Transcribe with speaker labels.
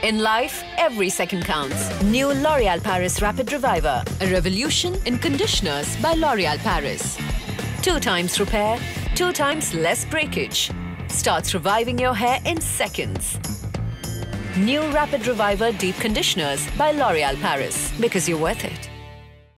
Speaker 1: In life, every second counts. New L'Oréal Paris Rapid Reviver. A revolution in conditioners by L'Oréal Paris. 2 times repair, 2 times less breakage. Starts reviving your hair in seconds. New Rapid Reviver Deep Conditioners by L'Oréal Paris. Because you're worth it.